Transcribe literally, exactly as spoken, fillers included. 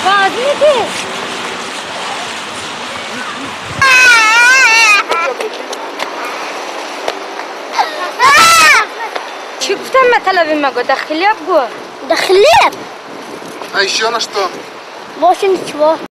باز میدی چی گفتم مطلبی مگو داخلی ابگو داخلی А еще на что? больше ничего.